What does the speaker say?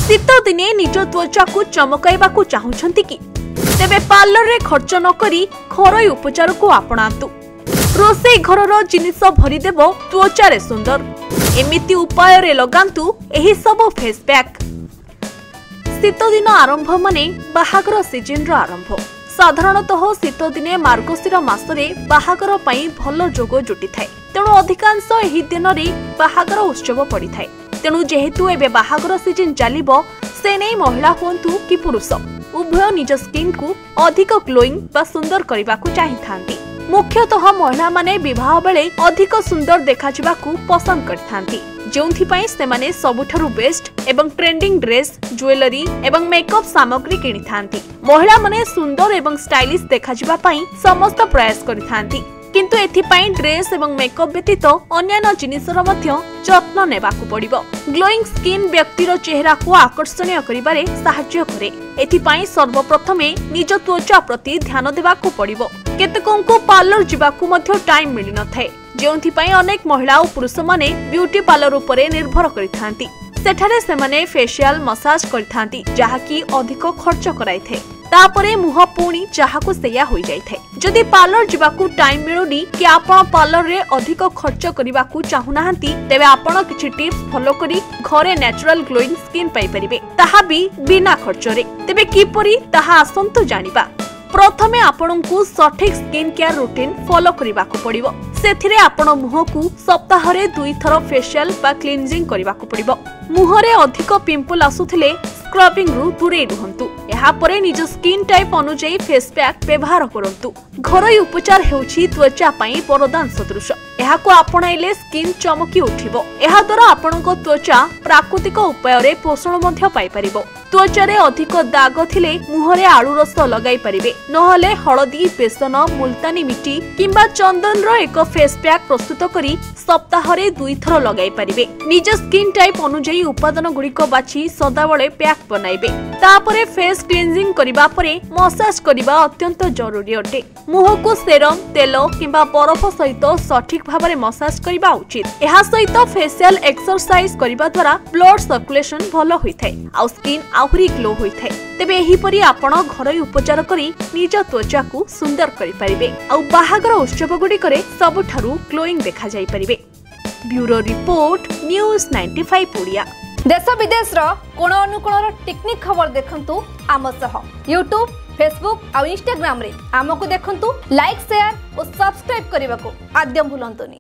शीत दिने निज त्वचा को चमकाइबा को चाहुछंती कि तेबे पार्लर रे खर्च न करी घरोई उपचार को आपणातु। रोसई घरर जिनिस भरिदेव त्वचा रे सुंदर। एमिति उपाय रे लगांतु एही सब फेस पैक। शीत दिन आरंभ माने बाहागर सीजन रो आरंभ। साधारणतः शीत दिने मार्गशीर मासरे बाहागर पई भल जोग जुटी थाए। तेणु अधिकांश एही दिन रे बाहागर उत्सव पड़ी थाए। तेणु जेहेतु एबे बाहागर सीजन चलिबो से नै महिला होंतु कि पुरुष उभय निज स्किन को अधिक ग्लोइंग बा सुंदर करबा को चाहिथांती। मुख्यतः महिला माने विवाह बेले अधिक सुंदर देखाजिबा को पसंद करथांती, जोंथि पई सेमाने सबुठारु बेस्ट एवं ट्रेंडिंग ड्रेस, ज्वेलरी एवं मेकअप सामग्री किनिथांती। महिला माने सुंदर एवं स्टाइलिश देखाजिबा पई समस्त प्रयास करिथांती, किंतु एथिपाई ड्रेस एवं मेकअप व्यतीत अन्यान्य जिनिसर मध्य जत्न नेबाकु पड़िबो। ग्लोइंग स्किन व्यक्तिर चेहरा को आकर्षणीय करिबारे सहाय्य करे। एथिपाई सर्वप्रथमे निज त्वचा प्रति ध्यान देबाकु पड़िबो। केतकंकु पार्लर जिबाकु मध्य टाइम मिलि न थाए, जेउंथिपाई अनेक महिला और पुरुष माने ब्यूटी पार्लर उपरे निर्भर करिथांती। सेठारे सेमाने फेशियल मसाज करिथांती, जाहाकी अधिक खर्च कराइथे। तापरे मुह पुणी जहाको सेया होई जाइथे। जदि पार्लर जिबाकू टाइम मिलुनी कि आपण पार्लर रे अधिक खर्च करिबाकू चाहुनाहांती, तेबे आपण किछि टिप्स फॉलो करी घरे नेचुरल ग्लोइंग स्किन पाई परिबे, ताहा भी बिना खर्च रे। तेबे किपरि ताहा आसंतु जानिबा। प्रथमे आपणकू सठिक स्किन केयर रूटीन फॉलो करिबाकू पड़िबो। सेथिरे आपण मुह को सप्ताह रे 2 थर फेशियल बा क्लींजिंग करिबाकू पड़िबो। मुह रे अधिक पिंपल आसुथिले स्क्रबिंग रु दूरे रुहंतु। एहा परे निज स्किन टाइप अनुଯାयी फेस पैक व्यवहार करंतु। घरोई उपचार हेउछि त्वचा पई वरदान सदृश। एहाको आपणाइले स्किन चमकी उठिबो। एहा द्वारा आपणको त्वचा प्राकृतिक उपाय रे पोषण मध्य पाई परिबो। त्वचा रे अधिक दाग थिले मुह रे आलू रस लगाई परिबे, नहले हळदी, बेसन, मुल्तानी मिट्टी किंबा चंदन रो एक फेस पैक प्रस्तुत करी सप्ताह रे 2 थर लगाई परिबे। निज स्किन टाइप अनुଯାयी उपादान गुड़िक बाछि सदाबळे पैक बनाइबे। तापरे फेस क्लींजिंग करिबा परे मसाज करिबा अत्यंत जरूरी अटे। मुह को सेरम, तेल किंबा बरफ सहित सठिक भाबरे मसाज करिबा उचित। एहा सहित फेशियल एक्सरसाइज करिबा द्वारा ब्लड सर्कुलेशन भलो होइथाय आ स्किन आहुरी ग्लो होइथाय। तेबे एही परि आपण घरोई उपचार करी निज त्वचा को सुंदर करि परिबे आ बाहागर उत्सव गुडी करे सबुठारु ग्लोइंग देखा जाई परिबे। Bureau report news 95 Odia. देश विदेश रो कोण अनुकोण टेक्निक खबर देखंतु आम सह यूट्यूब, फेसबुक और इंस्टाग्राम रे आमको देखंतु। लाइक, शेयर और सब्सक्राइब करने को आद्य भूलंतुनी।